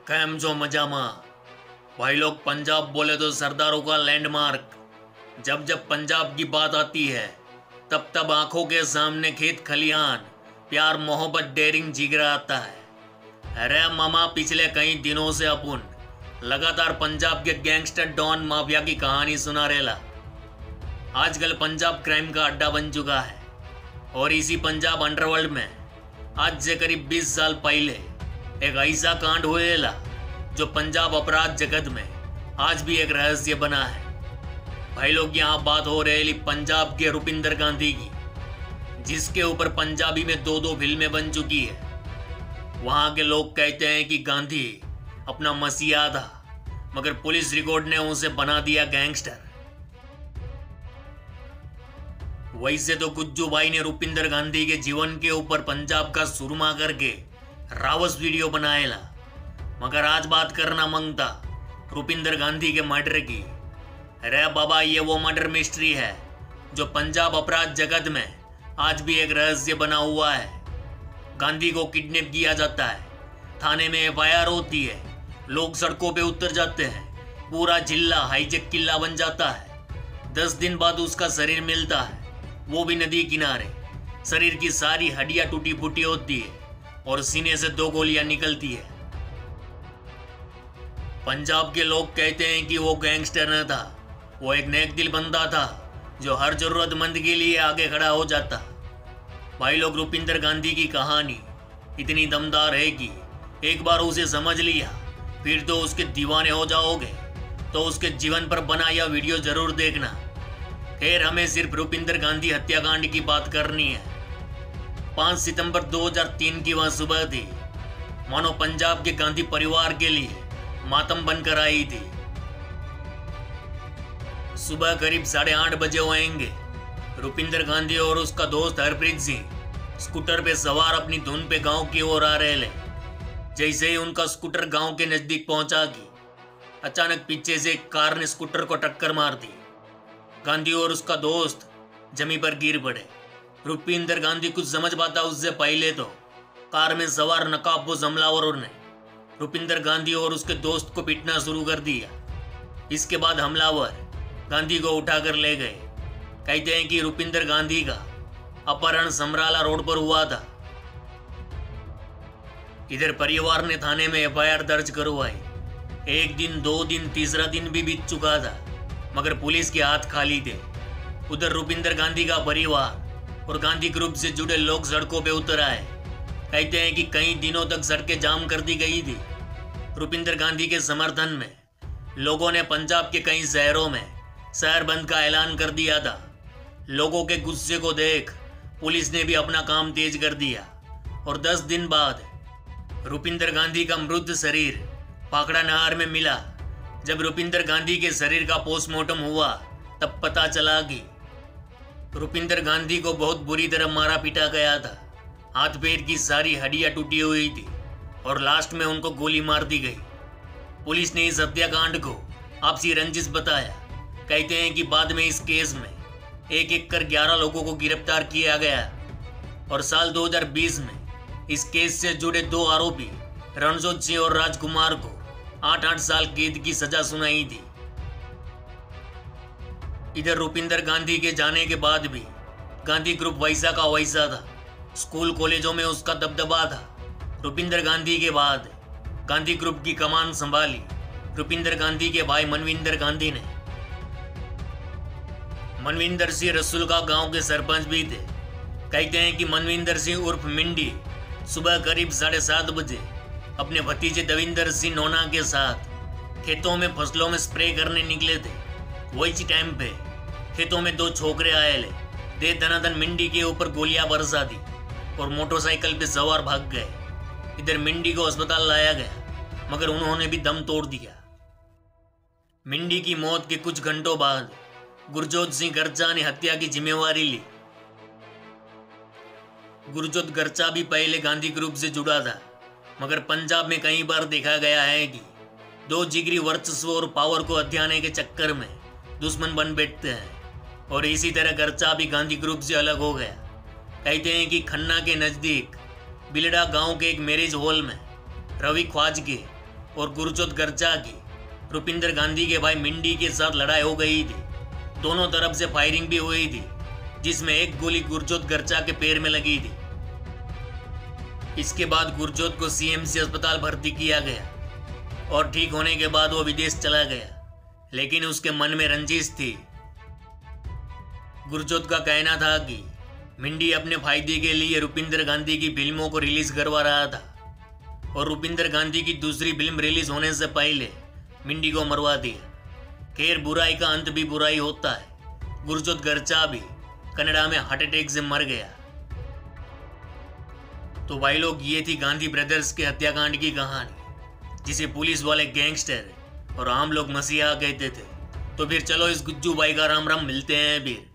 Cam जो मजामा भाई लोग। पंजाब बोले तो सरदारों का लैंडमार्क। जब जब पंजाब की बात आती है तब तब आंखों के सामने खेत खलियान, प्यार मोहब्बत डेयरिंग जिगरा आता है। अरे मामा, पिछले कई दिनों से अपन लगातार पंजाब के गैंगस्टर डॉन माफिया की कहानी सुना रेला। आजकल पंजाब क्राइम का अड्डा बन चुका है और इसी पंजाब अंडरवर्ल्ड में आज से करीब 20 साल पहले एक ऐसा कांड हुएला जो पंजाब अपराध जगत में आज भी एक रहस्य बना है। भाई लोग, यहाँ बात हो रही पंजाब के रुपिंदर गांधी की, जिसके ऊपर पंजाबी में 2 फिल्में बन चुकी है। वहाँ के लोग कहते हैं कि गांधी अपना मसीहा था, मगर पुलिस रिकॉर्ड ने उसे बना दिया गैंगस्टर। वैसे तो गुज्जू भाई ने रुपिंदर गांधी के जीवन के ऊपर पंजाब का सुरमा करके रावस वीडियो बनाएला, मगर आज बात करना मांगता रुपिंदर गांधी के मर्डर की। अरे बाबा, ये वो मर्डर मिस्ट्री है जो पंजाब अपराध जगत में आज भी एक रहस्य बना हुआ है। गांधी को किडनैप किया जाता है, थाने में एफआईआर होती है, लोग सड़कों पे उतर जाते हैं, पूरा जिला हाईजेक किला बन जाता है। 10 दिन बाद उसका शरीर मिलता है, वो भी नदी किनारे। शरीर की सारी हड्डियां टूटी फूटी होती है और सीने से 2 गोलियां निकलती है। पंजाब के लोग कहते हैं कि वो गैंगस्टर न था, वो एक नेक दिल बंदा था जो हर जरूरतमंद के लिए आगे खड़ा हो जाता। भाई लोग, रुपिंदर गांधी की कहानी इतनी दमदार है कि एक बार उसे समझ लिया फिर तो उसके दीवाने हो जाओगे। तो उसके जीवन पर बना यह वीडियो जरूर देखना। खैर, हमें सिर्फ रुपिंदर गांधी हत्याकांड की बात करनी है। 5 सितंबर 2003 की वह सुबह थी, मानो पंजाब के गांधी परिवार के लिए मातम बनकर आई थी। सुबह करीब 8:30 बजे होंगे। रुपिंदर गांधी और उसका दोस्त हरप्रीत सिंह स्कूटर पे सवार अपनी धुन पे गांव की ओर आ रहे थे। जैसे ही उनका स्कूटर गांव के नजदीक पहुंचा कि अचानक पीछे से एक कार ने स्कूटर को टक्कर मार दी। गांधी और उसका दोस्त जमीन पर गिर पड़े। रुपिंदर गांधी कुछ समझ पाता उससे पहले तो कार में सवार नकाबपोश हमलावरों ने रुपिंदर गांधी और उसके दोस्त को पीटना शुरू कर दिया। इसके बाद हमलावर गांधी को उठाकर ले गए। कहते हैं कि रुपिंदर गांधी का अपहरण समराला रोड पर हुआ था। इधर परिवार ने थाने में एफआईआर दर्ज करवाई। 1 दिन, 2 दिन, तीसरा दिन भी बीत चुका था, मगर पुलिस के हाथ खाली थे। उधर रुपिंदर गांधी का परिवार और गांधी ग्रुप से जुड़े लोग सड़कों पे उतर आए। कहते हैं कि कई दिनों तक सड़कें जाम कर दी गई थी। रुपिंदर गांधी के समर्थन में लोगों ने पंजाब के कई शहरों में शहर बंद का ऐलान कर दिया था। लोगों के गुस्से को देख पुलिस ने भी अपना काम तेज कर दिया और 10 दिन बाद रुपिंदर गांधी का मृत शरीर पाकड़ा नहर में मिला। जब रुपिंदर गांधी के शरीर का पोस्टमार्टम हुआ तब पता चला कि रुपिंदर गांधी को बहुत बुरी तरह मारा पीटा गया था। हाथ पैर की सारी हड्डियां टूटी हुई थी और लास्ट में उनको गोली मार दी गई। पुलिस ने इस हत्याकांड को आपसी रंजिश बताया। कहते हैं कि बाद में इस केस में एक कर 11 लोगों को गिरफ्तार किया गया और साल 2020 में इस केस से जुड़े 2 आरोपी रणजोत सिंह और राजकुमार को 8-8 साल कैद की सजा सुनाई थी। इधर रुपिंदर गांधी के जाने के बाद भी गांधी ग्रुप वैसा का वैसा था। स्कूल कॉलेजों में उसका दबदबा था। रुपिंदर गांधी के बाद गांधी ग्रुप की कमान संभाली रुपिंदर गांधी के भाई मनविंदर गांधी ने। मनविंदर सिंह रसूलका गांव के सरपंच भी थे। कहते हैं कि मनविंदर सिंह उर्फ मिंडी सुबह करीब 7:30 बजे अपने भतीजे दविंदर सिंह नोना के साथ खेतों में फसलों में स्प्रे करने निकले थे। वही टाइम पे खेतों में 2 छोकरे आए ले दे धनाधन मिंडी के ऊपर गोलियां बरसा दी और मोटरसाइकिल पे सवार भाग गए। इधर मिंडी को अस्पताल लाया गया, मगर उन्होंने भी दम तोड़ दिया। मिंडी की मौत के कुछ घंटों बाद गुरजोत सिंह गर्चा ने हत्या की जिम्मेवारी ली। गुरजोत गर्चा भी पहले गांधी ग्रुप से जुड़ा था, मगर पंजाब में कई बार देखा गया है कि 2 जिगरी वर्चस्व और पावर को हथियाने के चक्कर में दुश्मन बन बैठते हैं और इसी तरह गर्चा भी गांधी ग्रुप से अलग हो गया। कहते हैं कि खन्ना के नज़दीक बिलड़ा गांव के एक मैरिज हॉल में रवि ख्वाजगे और गुरजोत गर्चा की रुपिंदर गांधी के भाई मिंडी के साथ लड़ाई हो गई थी। दोनों तरफ से फायरिंग भी हुई थी, जिसमें एक गोली गुरजोत गर्चा के पैर में लगी थी। इसके बाद गुरजोत को सीएमसी अस्पताल भर्ती किया गया और ठीक होने के बाद वो विदेश चला गया, लेकिन उसके मन में रंजिश थी। गुरजोत का कहना था कि मिंडी अपने फायदे के लिए रुपिंदर गांधी की फिल्मों को रिलीज करवा रहा था और रुपिंदर गांधी की दूसरी फिल्म रिलीज होने से पहले मिंडी को मरवा दिया। खैर, बुराई का अंत भी बुराई होता है। गुरजोत गर्चा भी कनाडा में हार्ट अटैक से मर गया। तो भाई लोग, ये थी गांधी ब्रदर्स के हत्याकांड की कहानी, जिसे पुलिस वाले गैंगस्टर और आम लोग मसीहा कहते थे। तो फिर चलो इस गुज्जू भाई का राम राम मिलते हैं फिर।